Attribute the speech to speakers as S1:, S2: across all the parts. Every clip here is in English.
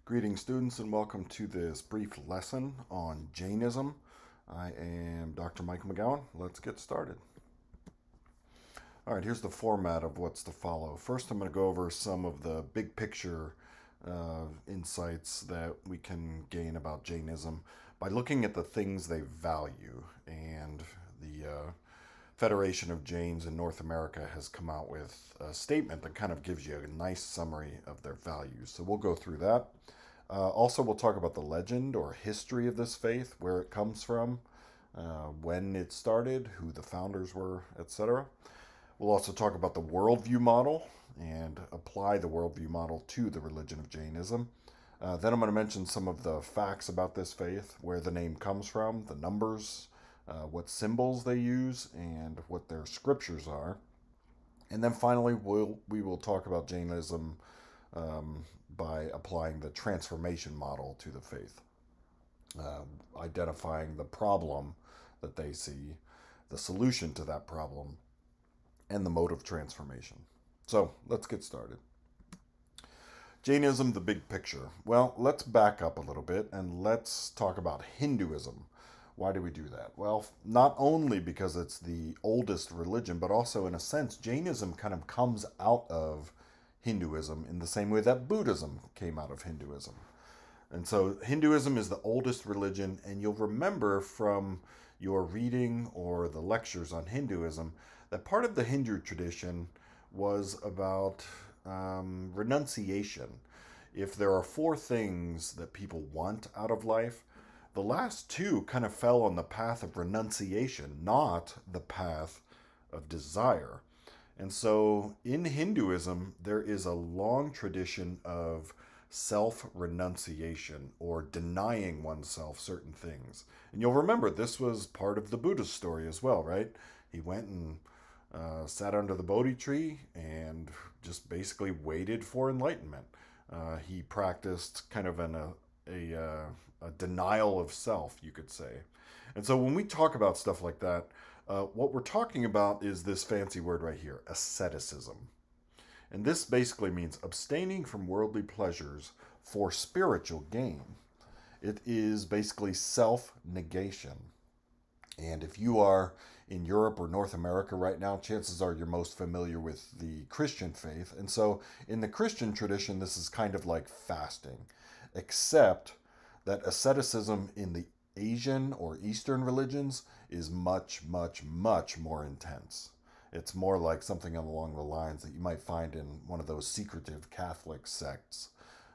S1: Greetings, students, and welcome to this brief lesson on Jainism. I am Dr. Michael McGowan. Let's get started. All right, here's the format of what's to follow. First, I'm going to go over some of the big picture insights that we can gain about Jainism by looking at the things they value. And the Federation of Jains in North America has come out with a statement that kind of gives you a nice summary of their values. So we'll go through that. Also, we'll talk about the legend or history of this faith, where it comes from, when it started, who the founders were, etc. We'll also talk about the worldview model and apply the worldview model to the religion of Jainism. Then I'm going to mention some of the facts about this faith, where the name comes from, the numbers, what symbols they use, and what their scriptures are. And then finally, we will talk about Jainism by applying the transformation model to the faith, identifying the problem that they see, the solution to that problem, and the mode of transformation. So let's get started. Jainism, the big picture. Well, let's back up a little bit and let's talk about Hinduism. Why do we do that? Well, not only because it's the oldest religion, but also in a sense, Jainism kind of comes out of Hinduism in the same way that Buddhism came out of Hinduism. And so Hinduism is the oldest religion, and you'll remember from your reading or the lectures on Hinduism that part of the Hindu tradition was about renunciation. If there are four things that people want out of life, the last two kind of fell on the path of renunciation, not the path of desire. And so in Hinduism, there is a long tradition of self-renunciation or denying oneself certain things. And you'll remember this was part of the Buddha's story as well, right? He went and sat under the Bodhi tree and just basically waited for enlightenment. He practiced kind of a denial of self, you could say. And so when we talk about stuff like that, what we're talking about is this fancy word right here, asceticism. And this basically means abstaining from worldly pleasures for spiritual gain. It is basically self-negation. And if you are in Europe or North America right now, chances are you're most familiar with the Christian faith. And so in the Christian tradition, this is kind of like fasting, except that asceticism in the Asian or Eastern religions is much, much, much more intense. It's more like something along the lines that you might find in one of those secretive Catholic sects,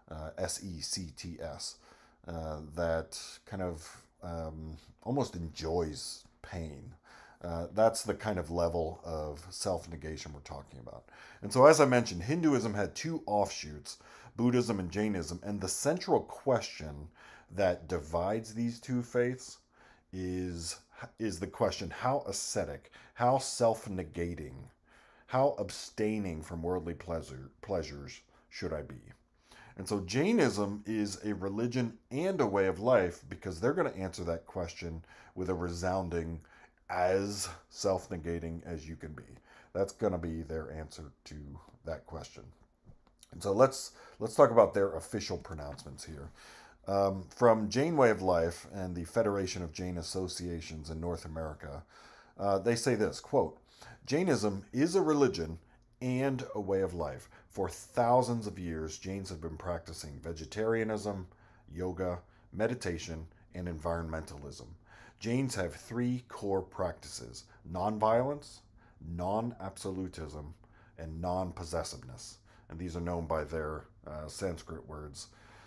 S1: SECTS, that kind of almost enjoys pain. That's the kind of level of self-negation we're talking about. And so, as I mentioned, Hinduism had two offshoots, Buddhism and Jainism, and the central question that divides these two faiths is the question, how ascetic, how self-negating, how abstaining from worldly pleasures should I be? And so Jainism is a religion and a way of life because they're going to answer that question with a resounding as self-negating as you can be. That's going to be their answer to that question. And so let's talk about their official pronouncements here. From Jain Way of Life and the Federation of Jain Associations in North America, they say this, quote, Jainism is a religion and a way of life. For thousands of years, Jains have been practicing vegetarianism, yoga, meditation, and environmentalism. Jains have three core practices: nonviolence, non-absolutism, and non-possessiveness. And these are known by their Sanskrit words.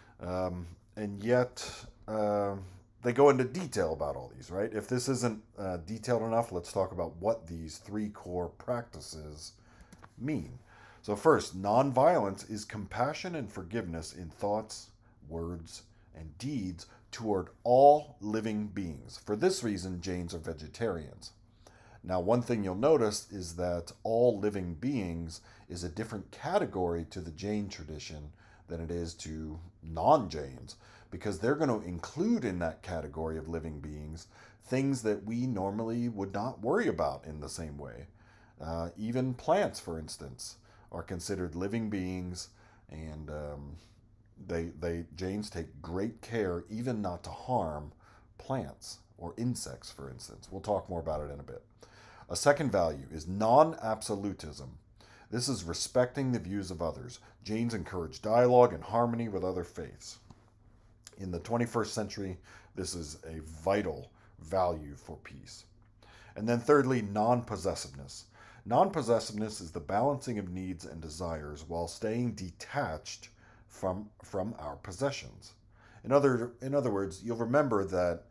S1: And yet, they go into detail about all these, right? If this isn't detailed enough, let's talk about what these three core practices mean. So first, nonviolence is compassion and forgiveness in thoughts, words, and deeds toward all living beings. For this reason, Jains are vegetarians. Now, one thing you'll notice is that all living beings is a different category to the Jain tradition than it is to non-Jains, because they're going to include in that category of living beings things that we normally would not worry about in the same way. Even plants, for instance, are considered living beings, and Jains take great care even not to harm plants or insects, for instance. We'll talk more about it in a bit. A second value is non-absolutism. This is respecting the views of others. Jains encourage dialogue and harmony with other faiths. In the 21st century, this is a vital value for peace. And then thirdly, non-possessiveness. Non-possessiveness is the balancing of needs and desires while staying detached from our possessions. In other words, you'll remember that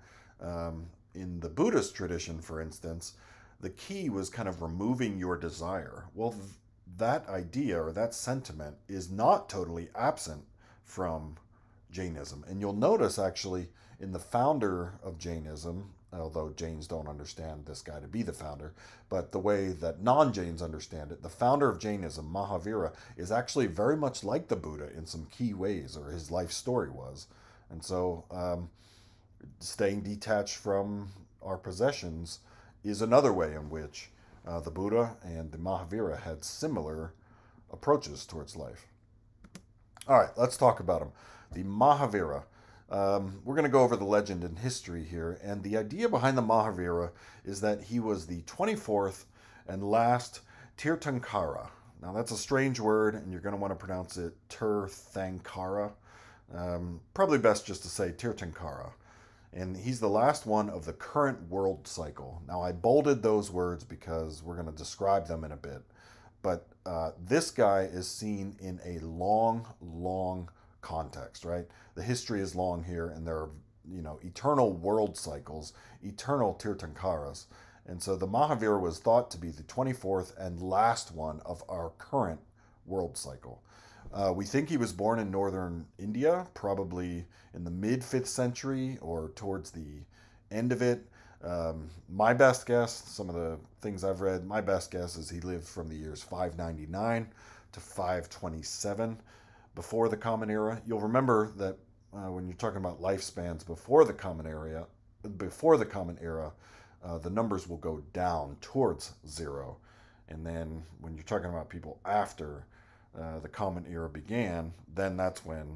S1: in the Buddhist tradition, for instance, the key was kind of removing your desire. Well, that idea or that sentiment is not totally absent from Jainism. And you'll notice actually in the founder of Jainism, although Jains don't understand this guy to be the founder, but the way that non-Jains understand it, the founder of Jainism, Mahavira, is actually very much like the Buddha in some key ways, or his life story was. And so staying detached from our possessions is another way in which the Buddha and the Mahavira had similar approaches towards life. All right, let's talk about him. The Mahavira. We're going to go over the legend and history here, and the idea behind the Mahavira is that he was the 24th and last Tirthankara. Now that's a strange word, and you're going to want to pronounce it Tirthankara. Probably best just to say Tirthankara. And he's the last one of the current world cycle. Now I bolded those words because we're going to describe them in a bit. But this guy is seen in a long context, right? The history is long here, and there are, eternal world cycles, eternal Tirthankaras. And so the Mahavira was thought to be the 24th and last one of our current world cycle. We think he was born in northern India, probably in the mid-5th century or towards the end of it. My best guess, some of the things I've read, my best guess is he lived from the years 599 to 527 before the Common Era. You'll remember that when you're talking about lifespans before the Common Era, the numbers will go down towards 0. And then when you're talking about people after the Common Era began, then that's when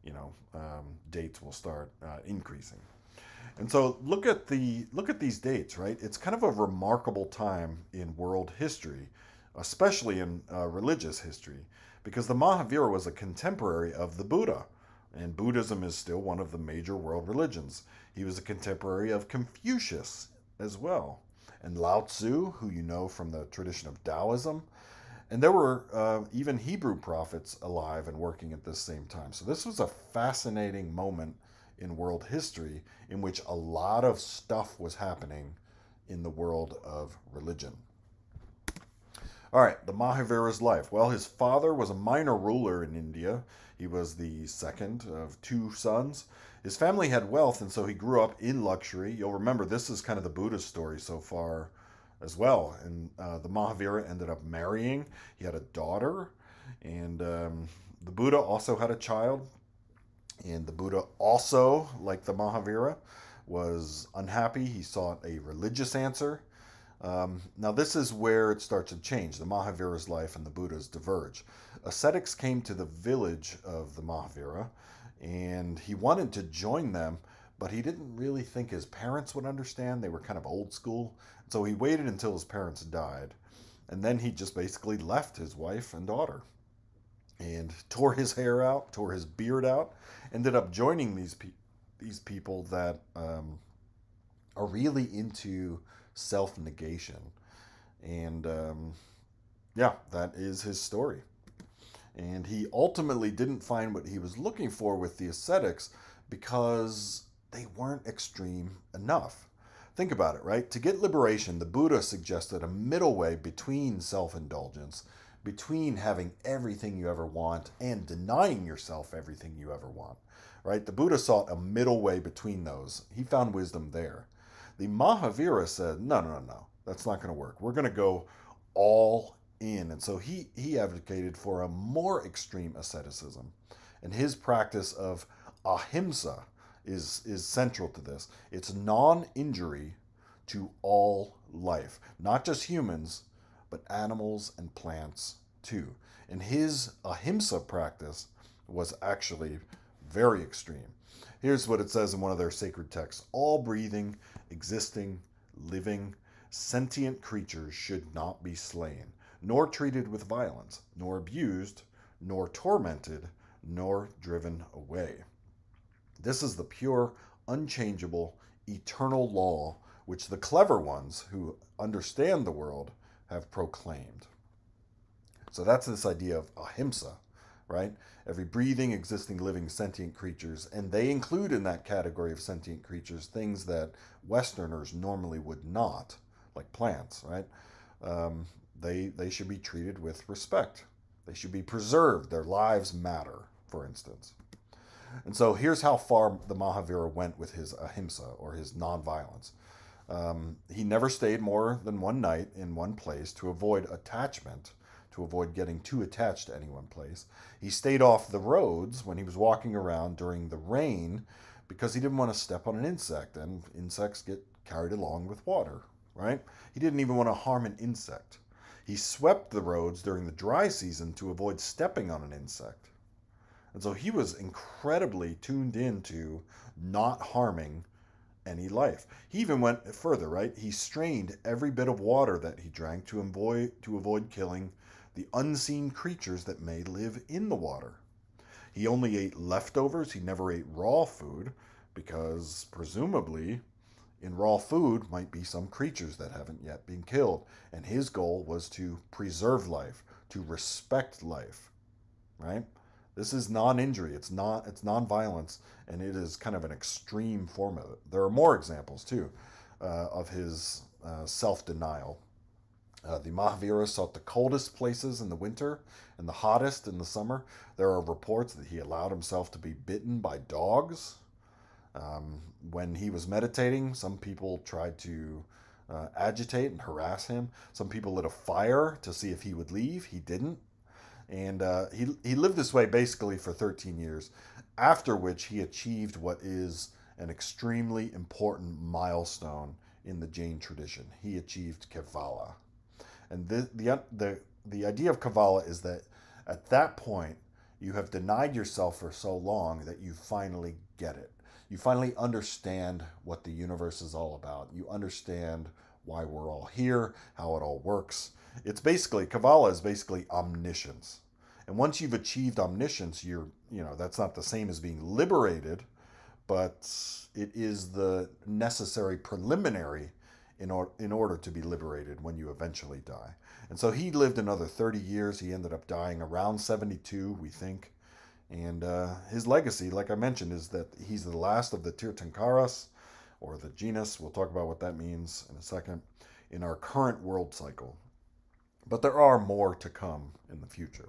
S1: dates will start increasing. And so look at these dates, right? It's kind of a remarkable time in world history, especially in religious history, because the Mahavira was a contemporary of the Buddha, and Buddhism is still one of the major world religions. He was a contemporary of Confucius as well, and Lao Tzu, who you know from the tradition of Taoism. And there were even Hebrew prophets alive and working at this same time. So this was a fascinating moment in world history in which a lot of stuff was happening in the world of religion. All right, the Mahavira's life. Well, his father was a minor ruler in India. He was the second of 2 sons. His family had wealth, and so he grew up in luxury. You'll remember this is kind of the Buddhist story so far as well. And the Mahavira ended up marrying. He had a daughter, and the Buddha also had a child. And the Buddha also, like the Mahavira, was unhappy. He sought a religious answer. Now this is where it starts to change. The Mahavira's life and the Buddha's diverge. Ascetics came to the village of the Mahavira, and he wanted to join them, but he didn't really think his parents would understand. They were kind of old school. So he waited until his parents died, and then he just basically left his wife and daughter and tore his hair out, tore his beard out, ended up joining these people that are really into self-negation. And that is his story. And he ultimately didn't find what he was looking for with the ascetics because they weren't extreme enough. Think about it, right? To get liberation, the Buddha suggested a middle way between self-indulgence, between having everything you ever want and denying yourself everything you ever want, right? The Buddha sought a middle way between those. He found wisdom there. The Mahavira said, no, that's not going to work. We're going to go all in. And so he advocated for a more extreme asceticism. And his practice of ahimsa is central to this. It's non-injury to all life, not just humans, but animals and plants too. And his ahimsa practice was actually very extreme. Here's what it says in one of their sacred texts: all breathing, existing, living, sentient creatures should not be slain, nor treated with violence, nor abused, nor tormented, nor driven away. This is the pure, unchangeable, eternal law which the clever ones who understand the world have proclaimed. So that's this idea of ahimsa, right? Every breathing, existing, living, sentient creatures, and they include in that category of sentient creatures things that Westerners normally would not, like plants, right? They should be treated with respect. They should be preserved. Their lives matter, for instance. And so here's how far the Mahavira went with his ahimsa, or his nonviolence. He never stayed more than one night in one place to avoid attachment, to avoid getting too attached to any one place. He stayed off the roads when he was walking around during the rain because he didn't want to step on an insect, and insects get carried along with water, right? He didn't even want to harm an insect. He swept the roads during the dry season to avoid stepping on an insect. And so he was incredibly tuned into not harming any life. He even went further, right? He strained every bit of water that he drank to avoid killing the unseen creatures that may live in the water. He only ate leftovers. He never ate raw food because presumably in raw food might be some creatures that haven't yet been killed. And his goal was to preserve life, to respect life, right? This is non-injury. It's non-violence, and it is kind of an extreme form of it. There are more examples too of his self-denial. The Mahavira sought the coldest places in the winter and the hottest in the summer. There are reports that he allowed himself to be bitten by dogs. When he was meditating, some people tried to agitate and harass him. Some people lit a fire to see if he would leave. He didn't. And he lived this way basically for 13 years, after which he achieved what is an extremely important milestone in the Jain tradition. He achieved Kevala. And the idea of Kevala is that at that point, you have denied yourself for so long that you finally get it. You finally understand what the universe is all about. You understand why we're all here, how it all works. It's basically, Kevala is basically omniscience. And once you've achieved omniscience, that's not the same as being liberated, but it is the necessary preliminary in order to be liberated when you eventually die. And so he lived another 30 years. He ended up dying around 72, we think. And his legacy, like I mentioned, is that he's the last of the Tirthankaras, or the genus. We'll talk about what that means in a second, in our current world cycle. But there are more to come in the future.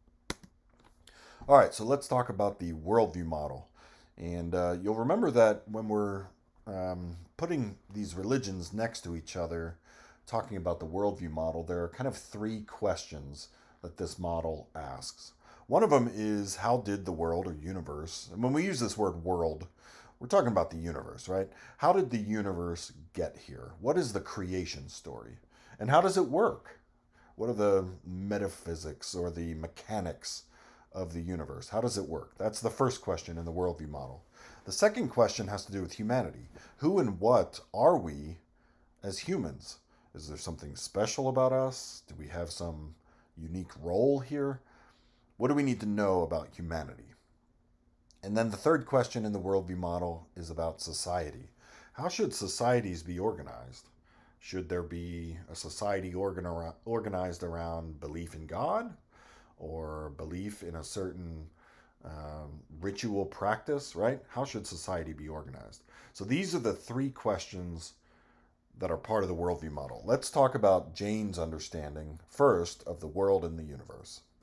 S1: All right, so let's talk about the worldview model. And you'll remember that when we're putting these religions next to each other, talking about the worldview model, there are kind of three questions that this model asks. One of them is, how did the world or universe, and when we use this word world, we're talking about the universe, right? How did the universe get here? What is the creation story? And how does it work? What are the metaphysics or the mechanics of the universe? How does it work? That's the first question in the worldview model. The second question has to do with humanity. Who and what are we as humans? Is there something special about us? Do we have some unique role here? What do we need to know about humanity? And then the third question in the worldview model is about society. How should societies be organized? Should there be a society organized around belief in God, or belief in a certain ritual practice, right? How should society be organized? So these are the three questions that are part of the worldview model. Let's talk about Jain's understanding first of the world and the universe.